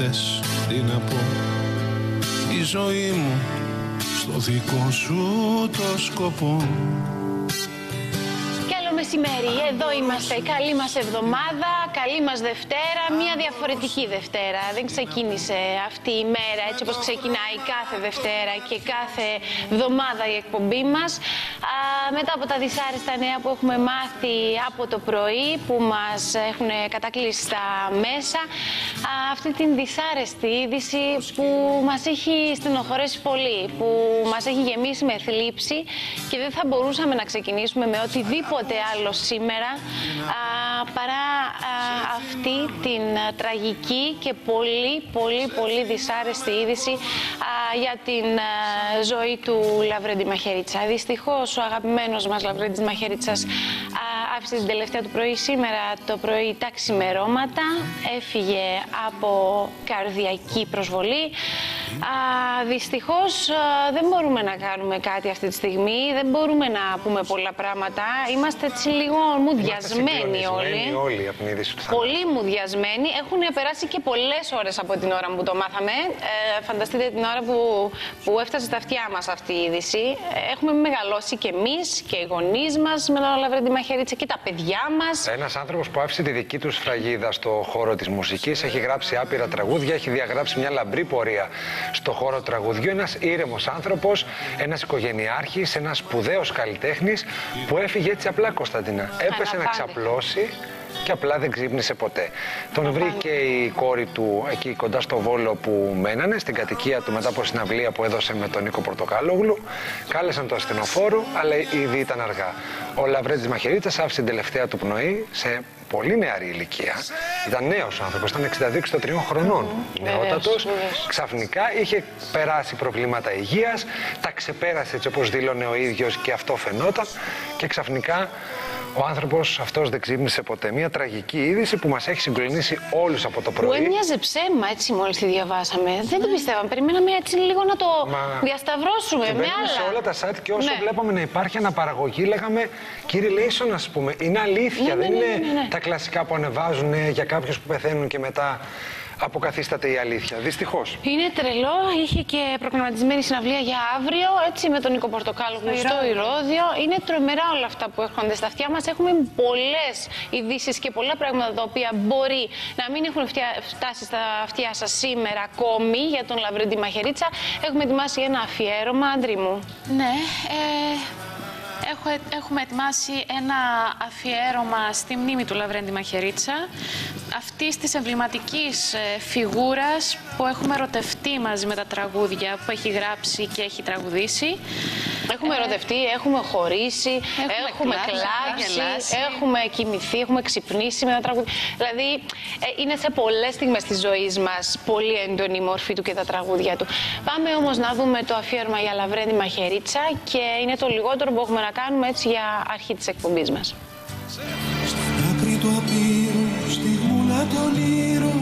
θες, τι να πω. Η ζωή μου στο δικό σου το σκοπό. Μεσημέρι, εδώ είμαστε. Καλή μας εβδομάδα, καλή μας Δευτέρα, μια διαφορετική Δευτέρα. Δεν ξεκίνησε αυτή η μέρα έτσι όπως ξεκινάει κάθε Δευτέρα και κάθε εβδομάδα η εκπομπή μας. Μετά από τα δυσάρεστα νέα που έχουμε μάθει από το πρωί, που μας έχουν κατακλείσει στα μέσα, αυτή την δυσάρεστη είδηση που μας έχει στενοχωρέσει πολύ, που μας έχει γεμίσει με θλίψη και δεν θα μπορούσαμε να ξεκινήσουμε με οτιδήποτε άλλο σήμερα παρά αυτή την τραγική και πολύ δυσάρεστη είδηση για την ζωή του Λαβρέντη Μαχαιρίτσα. Δυστυχώς ο αγαπημένος μας Λαβρέντης Μαχαιρίτσας άφησε την τελευταία του πρωί σήμερα το πρωί τα ξημερώματα, έφυγε από καρδιακή προσβολή. Δυστυχώς δεν μπορούμε να κάνουμε κάτι αυτή τη στιγμή, δεν μπορούμε να πούμε πολλά πράγματα. Είμαστε έτσι λίγο μουδιασμένοι όλοι. Πολύ μουδιασμένοι. Έχουν περάσει και πολλές ώρες από την ώρα που το μάθαμε. Φανταστείτε την ώρα που έφτασε στα αυτιά μας αυτή η είδηση. Έχουμε μεγαλώσει και εμείς και οι γονείς μας με τον Λαβρέντη Μαχαιρίτσα και τα παιδιά μας. Ένας άνθρωπος που άφησε τη δική του σφραγίδα στο χώρο της μουσικής, έχει γράψει άπειρα τραγούδια, έχει διαγράψει μια λαμπρή πορεία στο χώρο τραγουδιού. Ένας ήρεμος άνθρωπος, ένας οικογενειάρχης, ένας σπουδαίος καλλιτέχνης που έφυγε έτσι απλά, Κωνσταντίνα. Έπεσε να ξαπλώσει και απλά δεν ξύπνησε ποτέ. Τον βρήκε η κόρη του εκεί κοντά στο Βόλο που μένανε, στην κατοικία του μετά από συναυλία που έδωσε με τον Νίκο Πορτοκάλογλου. Κάλεσαν το ασθενοφόρο, αλλά ήδη ήταν αργά. Ο Λαβρέντης Μαχαιρίτσας άφησε την τελευταία του πνοή σε πολύ νεαρή ηλικία. Ήταν νέος άνθρωπος, ήταν 62-63 χρονών. Νεότατος. Ξαφνικά είχε περάσει προβλήματα υγείας, τα ξεπέρασε έτσι όπως δήλωνε ο ίδιος και αυτό φαινόταν. Και ξαφνικά ο άνθρωπος αυτός δεν ξύπνησε ποτέ. Μια τραγική είδηση που μας έχει συγκλονίσει όλους από το πρωί. Που έμοιαζε ψέμα έτσι μόλις τη διαβάσαμε. Δεν το πιστεύαμε. Περιμέναμε έτσι λίγο να το διασταυρώσουμε με άλλα. Σε όλα τα site και όσο βλέπαμε να υπάρχει αναπαραγωγή, λέγαμε κύριε Λέισον, ας πούμε, είναι αλήθεια. Δεν είναι τα κλασικά που ανεβάζουν για κάποιους που πεθαίνουν και μετά αποκαθίσταται η αλήθεια. Δυστυχώς. Είναι τρελό. Είχε και προγραμματισμένη συναυλία για αύριο, έτσι, με τον Νίκο Πορτοκάλογλου στο Ηρώδειο. Είναι τρομερά όλα αυτά που έρχονται στα αυτιά μας. Έχουμε πολλές ειδήσεις και πολλά πράγματα τα οποία μπορεί να μην έχουν φτάσει στα αυτιά σας σήμερα ακόμη για τον Λαβρέντη Μαχαιρίτσα. Έχουμε ετοιμάσει ένα αφιέρωμα, Άντρη μου. Ναι. Έχουμε ετοιμάσει ένα αφιέρωμα στη μνήμη του Λαβρέντη Μαχαιρίτσα, αυτής της εμβληματικής φιγούρας που έχουμε ερωτευτεί μαζί με τα τραγούδια που έχει γράψει και έχει τραγουδήσει. Έχουμε ερωτευτεί, έχουμε χωρίσει, έχουμε κλάψει, έχουμε κοιμηθεί, έχουμε ξυπνήσει με τα τραγούδια. Δηλαδή είναι σε πολλές στιγμές της ζωής μας πολύ έντονη η μορφή του και τα τραγούδια του. Πάμε όμως να δούμε το αφιέρωμα για Λαβρέντη Μαχαιρίτσα και είναι το λιγότερο που έχουμε να κάνουμε έτσι για αρχή της εκπομπής μας. Στην άκρη του απείρου, στη γούλα των ήρω,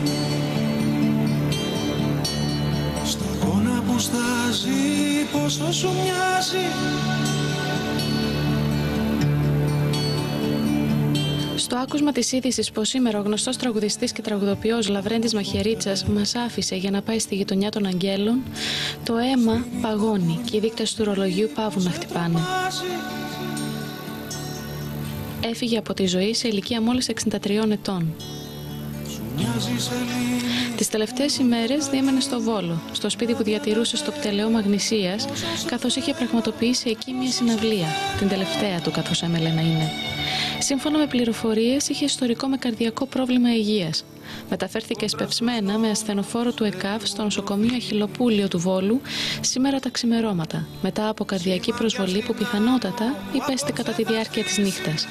σταγόνα που στάζει, πόσο σου μοιάζει. Στο άκουσμα της είδησης πως σήμερα ο γνωστός τραγουδιστής και τραγουδοποιός Λαβρέντης Μαχαιρίτσας μας άφησε για να πάει στη γειτονιά των Αγγέλων, το αίμα παγώνει και οι δείκτες του ρολογιού παύουν να χτυπάνε. Έφυγε από τη ζωή σε ηλικία μόλις 63 ετών. Τις τελευταίες ημέρες διέμενε στο Βόλο, στο σπίτι που διατηρούσε στο Πτελαιό Μαγνησίας, καθώς είχε πραγματοποιήσει εκεί μια συναυλία, την τελευταία του καθώς έμελε να είναι. Σύμφωνα με πληροφορίες, είχε ιστορικό με καρδιακό πρόβλημα υγείας. Μεταφέρθηκε σπευσμένα με ασθενοφόρο του ΕΚΑΒ στο νοσοκομείο Αχιλλοπούλιο του Βόλου σήμερα τα ξημερώματα, μετά από καρδιακή προσβολή που πιθανότατα υπέστη κατά τη διάρκεια της νύχτας.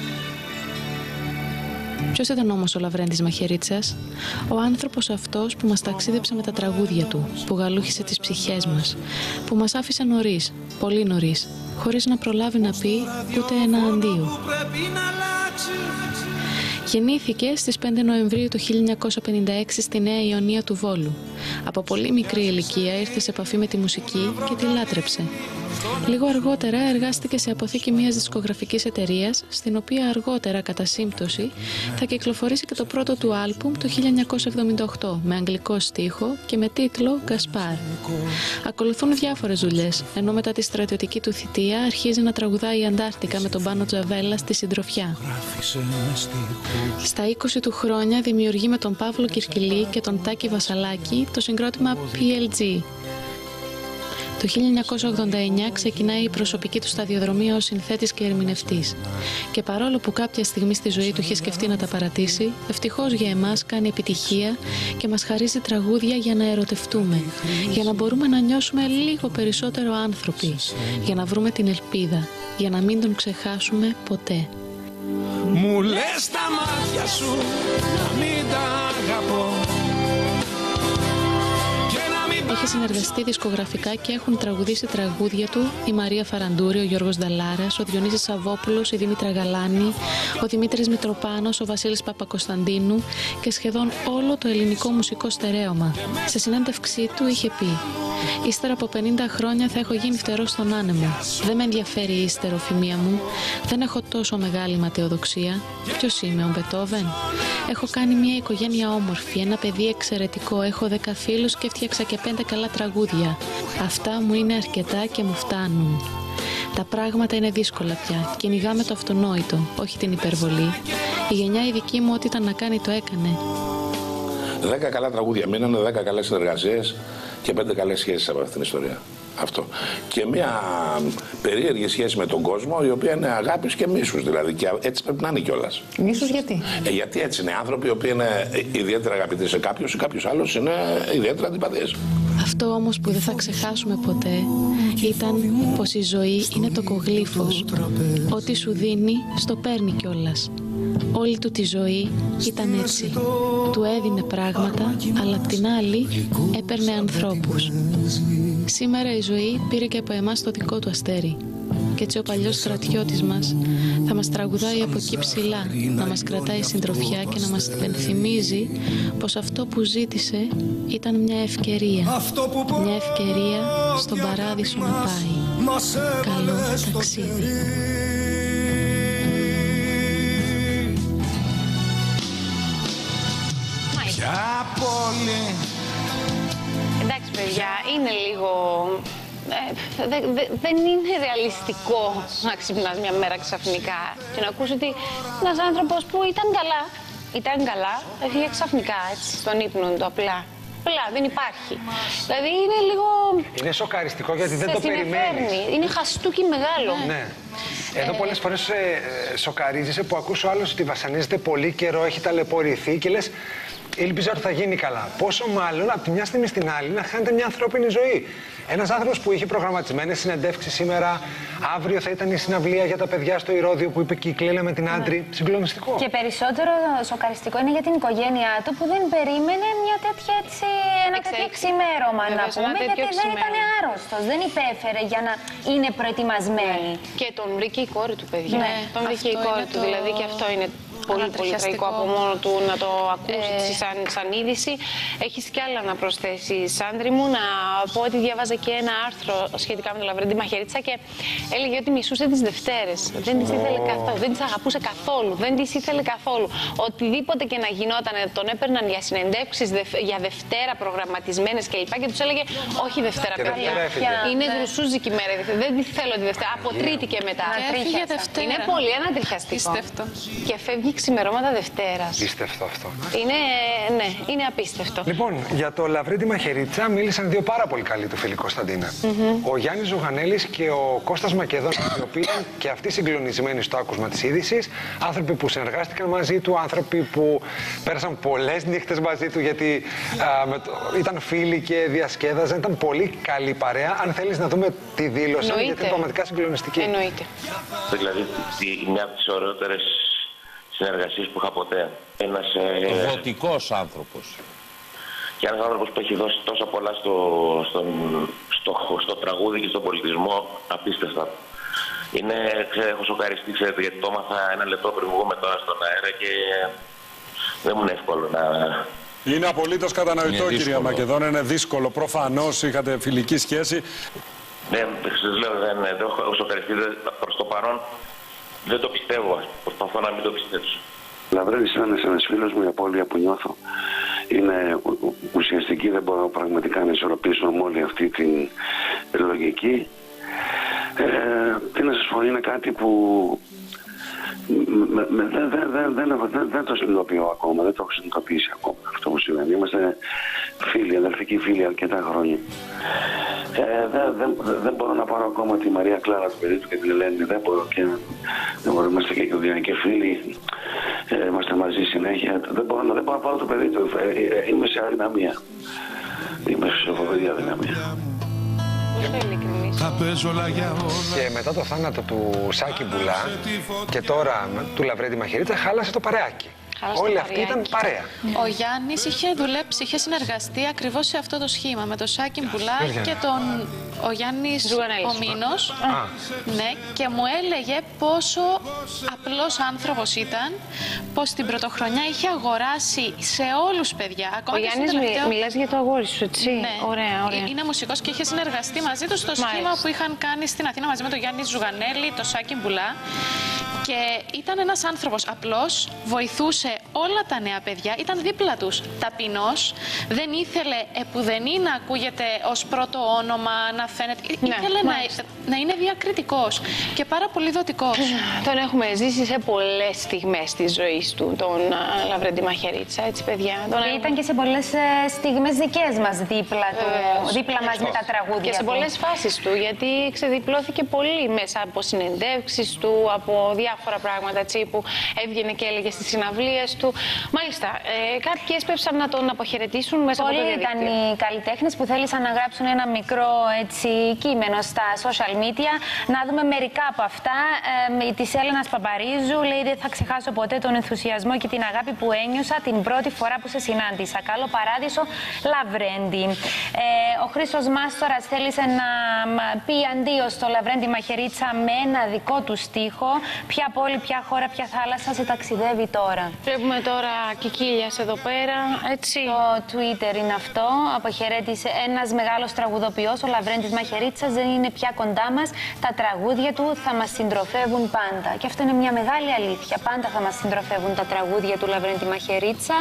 Ποιος ήταν όμως ο Λαβρέντης Μαχαιρίτσας? Ο άνθρωπος αυτός που μας ταξίδεψε με τα τραγούδια του, που γαλούχησε τις ψυχές μας, που μας άφησε νωρίς, πολύ νωρίς, χωρίς να προλάβει να πει ούτε ένα αντίο. Γεννήθηκε στις 5 Νοεμβρίου του 1956 στη Νέα Ιωνία του Βόλου. Από πολύ μικρή ηλικία ήρθε σε επαφή με τη μουσική και τη λάτρεψε. Λίγο αργότερα εργάστηκε σε αποθήκη μιας δισκογραφικής εταιρείας, στην οποία αργότερα, κατά σύμπτωση, θα κυκλοφορήσει και το πρώτο του άλμπουμ το 1978, με αγγλικό στίχο και με τίτλο «Γκασπάρ». Ακολουθούν διάφορες δουλειές, ενώ μετά τη στρατιωτική του θητεία αρχίζει να τραγουδάει η Αντάρτικα με τον Πάνο Τζαβέλα στη συντροφιά. Στα 20 του χρόνια δημιουργεί με τον Παύλο Κυρκυλή και τον Τάκη Βασαλάκη το συγκρότημα PLG. Το 1989 ξεκινάει η προσωπική του σταδιοδρομία ως συνθέτης και ερμηνευτής. Και παρόλο που κάποια στιγμή στη ζωή του είχε σκεφτεί να τα παρατήσει, ευτυχώς για εμάς κάνει επιτυχία και μας χαρίζει τραγούδια για να ερωτευτούμε, για να μπορούμε να νιώσουμε λίγο περισσότερο άνθρωποι, για να βρούμε την ελπίδα, για να μην τον ξεχάσουμε ποτέ. Μου λες τα μάτια σου να μην τα αγαπώ. Έχει συνεργαστεί δισκογραφικά και έχουν τραγουδήσει τραγούδια του η Μαρία Φαραντούρη, ο Γιώργος Νταλάρας, ο Διονύσης Σαββόπουλος, η Δήμητρα Γαλάνη, ο Δημήτρης Μητροπάνος, ο Βασίλης Παπακοσταντίνου και σχεδόν όλο το ελληνικό μουσικό στερέωμα. Σε συνέντευξή του είχε πει: «Ύστερα από 50 χρόνια θα έχω γίνει φτερός στον άνεμο. Δεν με ενδιαφέρει η υστεροφημία μου. Δεν έχω τόσο μεγάλη ματαιοδοξία. Ποιος είμαι, ο Μπετόβεν? Έχω κάνει μια οικογένεια όμορφη, ένα παιδί εξαιρετικό. Έχω 10 φίλους και έφτιαξα και 5 καλά τραγούδια. Αυτά μου είναι αρκετά και μου φτάνουν. Τα πράγματα είναι δύσκολα πια. Κυνηγάμε το αυτονόητο, όχι την υπερβολή. Η γενιά η δική μου ό,τι ήταν να κάνει το έκανε». 10 καλά τραγούδια μείνανε, 10 καλές συνεργασίες και 5 καλές σχέσεις από αυτήν την ιστορία. Αυτό. Και μια περίεργη σχέση με τον κόσμο, η οποία είναι αγάπης και μίσους δηλαδή. Και έτσι πρέπει να είναι κιόλας. Μίσους γιατί? Γιατί έτσι είναι άνθρωποι οι οποίοι είναι ιδιαίτερα αγαπητοί σε κάποιους, ή κάποιος άλλος είναι ιδιαίτερα αντιπαθής. Αυτό όμως που δεν θα ξεχάσουμε ποτέ ήταν πως η ζωή είναι το κογλύφος. Ό,τι σου δίνει, στο παίρνει κιόλας. Όλη του τη ζωή ήταν έτσι. Του έδινε πράγματα, αλλά απ' την άλλη έπαιρνε ανθρώπους. Σήμερα η ζωή πήρε και από εμάς το δικό του αστέρι. Και έτσι ο παλιός στρατιώτης μας θα μας τραγουδάει από εκεί ψηλά, να μας κρατάει συντροφιά και να μας υπενθυμίζει πως αυτό που ζήτησε ήταν μια ευκαιρία. Μια ευκαιρία στον παράδεισο να πάει. Καλό ταξίδι. Ποια πόλη. Εντάξει παιδιά, είναι λίγο... δεν είναι ρεαλιστικό να ξυπνάς μια μέρα ξαφνικά και να ακούς ότι ένας άνθρωπος που ήταν καλά, έφυγε ξαφνικά έτσι, στον ύπνο του απλά. Δεν υπάρχει. Δηλαδή είναι λίγο... Είναι σοκαριστικό γιατί δεν το περιμένεις. Είναι χαστούκι μεγάλο. Ναι. Εδώ πολλές φορές σοκαρίζεσαι που ακούς ο άλλος ότι βασανίζεται πολύ καιρό, έχει ταλαιπωρηθεί και λες ήλπιζα ότι θα γίνει καλά. Πόσο μάλλον από τη μια στιγμή στην άλλη να χάνεται μια ανθρώπινη ζωή. Ένας άνθρωπος που είχε προγραμματισμένες συνεντεύξεις σήμερα, αύριο θα ήταν η συναυλία για τα παιδιά στο Ηρώδειο που είπε και η Κλέλα με την Άντρη. Συγκλονιστικό. Και περισσότερο σοκαριστικό είναι για την οικογένειά του που δεν περίμενε μια τέτοια έτσι, ένα τέτοιο ξημέρωμα να πούμε, γιατί δεν ήταν άρρωστος, δεν υπέφερε για να είναι προετοιμασμένη. Και τον βρήκε η κόρη του, παιδιά. Ναι. Τον βρήκε η κόρη του, δηλαδή και αυτό είναι πολύ τραγικό από μόνο του να το ακούσεις σαν είδηση. Έχεις κι άλλα να προσθέσεις, Άντρη μου, να πω ότι διάβαζα και ένα άρθρο σχετικά με τον Λαβρέντη Μαχαιρίτσα και έλεγε ότι μισούσε τις Δευτέρες. Δεν τις ήθελε καθόλου, δεν τις αγαπούσε καθόλου, δεν τις ήθελε καθόλου. Οτιδήποτε και να γινόταν, τον έπαιρναν για συνεντεύξεις για Δευτέρα προγραμματισμένες κλπ. Και τους έλεγε όχι Δευτέρα, παιδιά. Είναι γρουσούζικη μέρα, δεν τη θέλω τη Δευτέρα. Από Τρίτη και μετά. Είναι πολύ ανατριχιαστικό. Και φεύγει ξημερώματα Δευτέρας. Απίστευτο αυτό. Είναι απίστευτο. Λοιπόν, για το Λαβρέντη Μαχαιρίτσα μίλησαν δύο πάρα πολύ καλοί του φίλοι, Κωνσταντίνα. Ο Γιάννης Ζουγανέλης και ο Κώστας Μακεδόνης, οι οποίοι ήταν και αυτοί συγκλονισμένοι στο άκουσμα της είδησης. Άνθρωποι που συνεργάστηκαν μαζί του, άνθρωποι που πέρασαν πολλές νύχτες μαζί του, γιατί ήταν φίλοι και διασκέδαζαν. Ήταν πολύ καλή παρέα. Αν θέλεις να δούμε τη δήλωση, γιατί είναι πραγματικά συγκλονιστική. Εννοείται. Δηλαδή, μια από τις ωραιότερες συνεργασίες που είχα ποτέ. Ένας δοτικός άνθρωπος. Και ένας άνθρωπος που έχει δώσει τόσα πολλά στο τραγούδι και στον πολιτισμό, απίστευτα. Έχω σοκαριστεί, ξέρετε, γιατί το έμαθα ένα λεπτό πριν βγούμε τώρα στον αέρα και δεν μου είναι εύκολο Είναι απολύτως κατανοητό, κυρία Μακεδόνα. Είναι δύσκολο. Προφανώς είχατε φιλική σχέση. Ναι, σας λέω, όσο ευχαριστείτε, προς το παρόν δεν το πιστεύω. Προσπαθώ να μην το πιστέψω. Λαβρέλης είναι ένας φίλος μου, η απώλεια που νιώθω είναι ουσιαστική. Δεν μπορώ πραγματικά να ισορροπήσω με όλη αυτή την λογική. Τι να σας πω, είναι κάτι που δεν το συνειδητοποιώ ακόμα, δεν το έχω συνειδητοποιήσει ακόμα αυτό που συμβαίνει. Είμαστε φίλοι, αδελφικοί φίλοι αρκετά χρόνια. Δεν μπορώ να πάρω ακόμα τη Μαρία Κλάρα του παιδί του και την Ελένη, δεν μπορώ και δεν μπορώ, είμαστε και οικογενειακοί φίλοι, είμαστε μαζί συνέχεια. Δεν μπορώ να πάρω το παιδί του, είμαι σε αδυναμία. Είμαι σε φοβερή αδυναμία. Και μετά το θάνατο του Σάκη Μπουλά και τώρα του Λαβρέντη Μαχαιρίτσα χάλασε το παρεάκι. Όλοι αυτοί ήταν παρέα. Ο Γιάννης είχε δουλέψει, είχε συνεργαστεί ακριβώς σε αυτό το σχήμα με τον Σάκη Μπουλά και ο Γιάννης ο Μήνος. Ναι, και μου έλεγε πόσο απλός άνθρωπος ήταν, πως την πρωτοχρονιά είχε αγοράσει σε όλους παιδιά. Ο Γιάννης, μιλάς για το αγόρι σου, έτσι. Ναι, ωραία. Είναι μουσικός και είχε συνεργαστεί μαζί του στο σχήμα που είχαν κάνει στην Αθήνα μαζί με τον Γιάννη Ζουγανέλη, τον Σάκη Μπουλά. Και ήταν ένας άνθρωπος απλός, βοηθούσε όλα τα νέα παιδιά, ήταν δίπλα τους, ταπεινός, δεν ήθελε επουδενή να ακούγεται ως πρώτο όνομα, να φαίνεται. Ήθελε να είναι διακριτικός και πάρα πολύ δοτικός. Τον έχουμε ζήσει σε πολλές στιγμές της ζωής του, τον Λαβρέντη Μαχαιρίτσα, έτσι παιδιά. Ήταν και σε πολλές στιγμές δικές μας δίπλα του, δίπλα μας με τα τραγούδια. Και σε πολλές φάσεις του, γιατί ξεδιπλώθηκε πολύ μέσα από συνεντεύξεις του, από διάφορα πράγματα έτσι, που έβγαινε και έλεγε στις συναυλίες του. Μάλιστα, κάποιοι έσπευσαν να τον αποχαιρετήσουν μέσα από το διαδίκτυο. Πολλοί ήταν οι καλλιτέχνες που θέλησαν να γράψουν ένα μικρό έτσι, κείμενο στα social media. Να δούμε μερικά από αυτά. Της Έλενας Παπαρίζου λέει: δεν θα ξεχάσω ποτέ τον ενθουσιασμό και την αγάπη που ένιωσα την πρώτη φορά που σε συνάντησα. Καλό παράδεισο, Λαβρέντη. Ο Χρήστος Μάστορας θέλησε να πει αντίο στο Λαβρέντη Μαχαιρίτσα με ένα δικό του στίχο. Ποια πόλη, ποια χώρα, ποια θάλασσα σε ταξιδεύει τώρα. Βλέπουμε τώρα Κικίλιας εδώ πέρα, έτσι. Το Twitter είναι αυτό. Αποχαιρέτησε ένας μεγάλος τραγουδοποιός, ο Λαβρέντης Μαχαιρίτσας, δεν είναι πια κοντά μας. Τα τραγούδια του θα μας συντροφεύουν πάντα. Και αυτό είναι μια μεγάλη αλήθεια. Πάντα θα μας συντροφεύουν τα τραγούδια του Λαβρέντη Μαχαιρίτσα.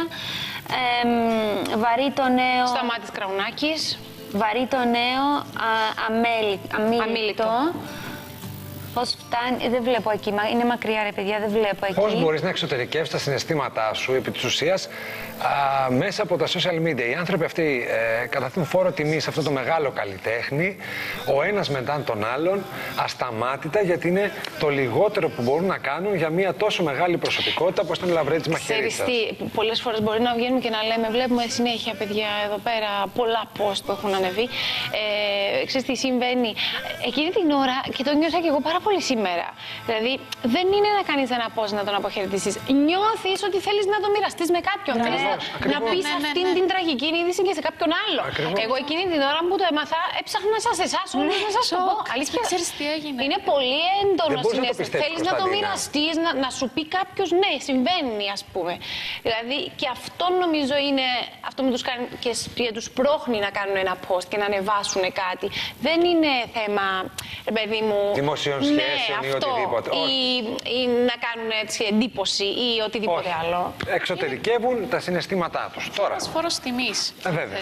Βαρύ το νέο. Σταμάτης Κραουνάκης. Βαρύ το νέο, αμήλικτο. Πώς φτάνει, δεν βλέπω εκεί, είναι μακριά ρε παιδιά, δεν βλέπω εκεί. Πώς μπορείς να εξωτερικεύσεις τα συναισθήματά σου επί της ουσίας μέσα από τα social media. Οι άνθρωποι αυτοί καταθέτουν φόρο τιμή σε αυτό το μεγάλο καλλιτέχνη, ο ένας μετά τον άλλον, ασταμάτητα, γιατί είναι το λιγότερο που μπορούν να κάνουν για μια τόσο μεγάλη προσωπικότητα όπως ήταν ο Λαβρέντης Μαχαιρίτσας. Ξέρεις τι, πολλές φορές μπορεί να βγαίνουμε και να λέμε, βλέπουμε συνέχεια παιδιά εδώ πέρα πολλά post που έχουν ανεβεί. Ξέρεις τι συμβαίνει, εκείνη την ώρα, και το νιώσα και εγώ πάρα πολύ σήμερα. Δηλαδή, δεν είναι να κάνεις ένα post να τον αποχαιρετήσεις. Νιώθεις ότι θέλεις να το μοιραστείς με κάποιον. Θέλεις να πεις αυτήν την τραγική είδηση και σε κάποιον άλλο. Εγώ εκείνη την ώρα που το έμαθα, έψαχνα σας εσάς όλους να σας το πω. Αλήθεια, ξέρεις τι έγινε. Είναι πολύ έντονο συνέστημα. Θέλεις να το μοιραστείς, να σου πει κάποιος ναι, συμβαίνει, ας πούμε. Δηλαδή, και αυτό νομίζω είναι αυτό που τους κάνει και τους πρόχνει να κάνουν ένα post και να ανεβάσουν κάτι. Δεν είναι θέμα, παιδί μου. Δημοσίων σχέσεων ή οτιδήποτε. Ή να κάνουν έτσι εντύπωση ή οτιδήποτε άλλο. Εξωτερικεύουν τα συναισθήματά τους. Τώρα. Ένας φόρος τιμής. Βέβαια.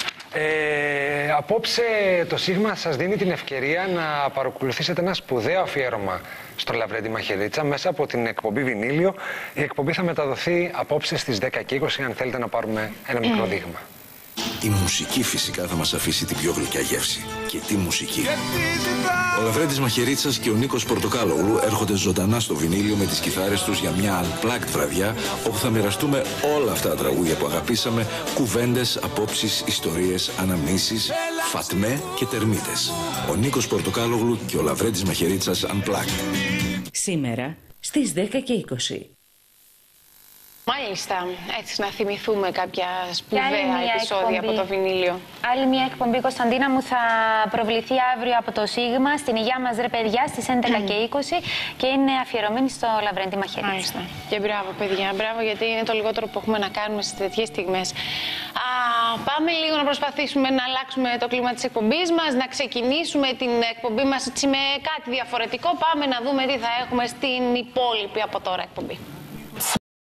Απόψε το Σίγμα σας δίνει την ευκαιρία να παρακολουθήσετε ένα σπουδαίο αφιέρωμα στο Λαβρέντη Μαχαιρίτσα μέσα από την εκπομπή Βινίλιο. Η εκπομπή θα μεταδοθεί απόψε στις 10 και 20 αν θέλετε να πάρουμε ένα μικρό δείγμα. Η μουσική φυσικά θα μας αφήσει την πιο γλυκιά γεύση. Και τι μουσική. Ο Λαβρέντης Μαχαιρίτσας και ο Νίκος Πορτοκάλογλου έρχονται ζωντανά στο Βινίλιο με τις κιθάρες τους για μια unplugged βραδιά όπου θα μοιραστούμε όλα αυτά τα τραγούδια που αγαπήσαμε, κουβέντες, απόψεις, ιστορίες, αναμνήσεις, φατμέ και τερμίτες. Ο Νίκος Πορτοκάλογλου και ο Λαβρέντης Μαχαιρίτσας unplugged. Σήμερα στις 10 και 20. Μάλιστα. Έτσι να θυμηθούμε κάποια σπουδαία επεισόδια από το βινίλιο. Άλλη μια εκπομπή, Κωνσταντίνα μου, θα προβληθεί αύριο από το ΣΥΓΜΑ στην Υγεία μας ρε παιδιά στις 11 και 20 και είναι αφιερωμένη στο Λαβρέντη Μαχαιρίτσα. Μάλιστα. Και μπράβο παιδιά, μπράβο, γιατί είναι το λιγότερο που έχουμε να κάνουμε σε τέτοιες στιγμές. Πάμε λίγο να προσπαθήσουμε να αλλάξουμε το κλίμα της εκπομπής μας, να ξεκινήσουμε την εκπομπή μας με κάτι διαφορετικό. Πάμε να δούμε τι θα έχουμε στην υπόλοιπη από τώρα εκπομπή.